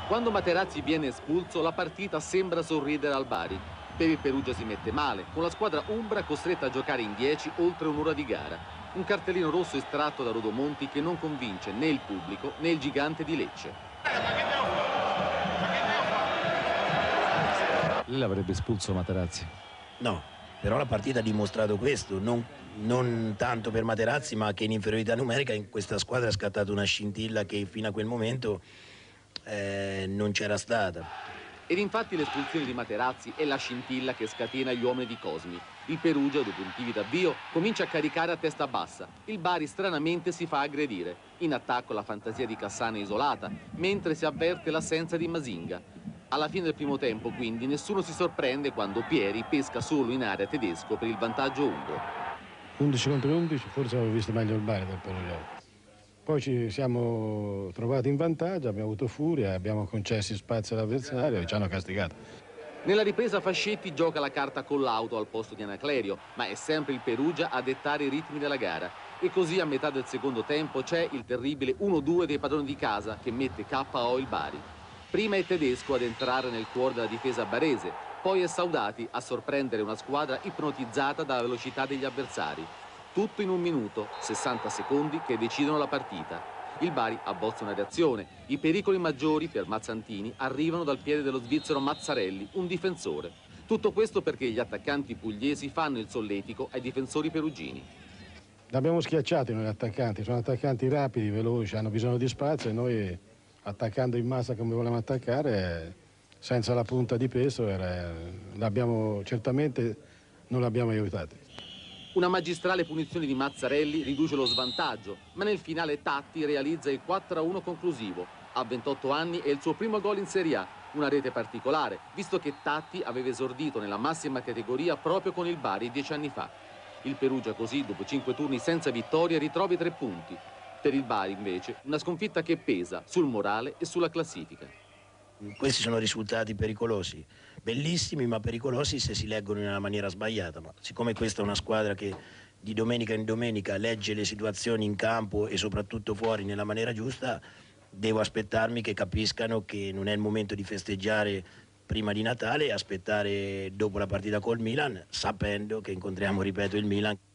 Quando Materazzi viene espulso, la partita sembra sorridere al Bari. Per il Perugia si mette male, con la squadra umbra costretta a giocare in 10 oltre un'ora di gara. Un cartellino rosso estratto da Rodomonti che non convince né il pubblico né il gigante di Lecce. Lei l'avrebbe espulso Materazzi? No, però la partita ha dimostrato questo, non tanto per Materazzi, ma che in inferiorità numerica in questa squadra è scattata una scintilla che fino a quel momento non c'era stata. Ed infatti l'espulsione di Materazzi è la scintilla che scatena gli uomini di Cosmi. Il Perugia, dopo un timido avvio, comincia a caricare a testa bassa. Il Bari stranamente si fa aggredire. In attacco la fantasia di Cassano è isolata, mentre si avverte l'assenza di Masinga. Alla fine del primo tempo, quindi, nessuno si sorprende quando Pieri pesca solo in area tedesco per il vantaggio umbro. 11 contro 11, forse avevo visto meglio il Bari del Perugia. Poi ci siamo trovati in vantaggio, abbiamo avuto furia, abbiamo concesso spazio all'avversario e ci hanno castigato. Nella ripresa Fascetti gioca la carta con l'auto al posto di Anaclerio, ma è sempre il Perugia a dettare i ritmi della gara. E così a metà del secondo tempo c'è il terribile 1-2 dei padroni di casa che mette KO il Bari. Prima è Tedesco ad entrare nel cuore della difesa barese, poi è Saudati a sorprendere una squadra ipnotizzata dalla velocità degli avversari. Tutto in un minuto, 60 secondi che decidono la partita. Il Bari abbozza una reazione. I pericoli maggiori per Mazzantini arrivano dal piede dello svizzero Mazzarelli, un difensore. Tutto questo perché gli attaccanti pugliesi fanno il solletico ai difensori perugini. L'abbiamo schiacciati noi attaccanti, sono attaccanti rapidi, veloci, hanno bisogno di spazio e noi attaccando in massa come volevamo attaccare, senza la punta di peso, certamente non l'abbiamo aiutati. Una magistrale punizione di Mazzarelli riduce lo svantaggio, ma nel finale Tatti realizza il 4-1 conclusivo. A 28 anni è il suo primo gol in Serie A, una rete particolare, visto che Tatti aveva esordito nella massima categoria proprio con il Bari 10 anni fa. Il Perugia così, dopo 5 turni senza vittoria, ritrova i 3 punti. Per il Bari, invece, una sconfitta che pesa sul morale e sulla classifica. Questi sono risultati pericolosi, bellissimi ma pericolosi se si leggono in una maniera sbagliata. Ma siccome questa è una squadra che di domenica in domenica legge le situazioni in campo e soprattutto fuori nella maniera giusta, devo aspettarmi che capiscano che non è il momento di festeggiare prima di Natale e aspettare dopo la partita col Milan, sapendo che incontriamo, ripeto, il Milan.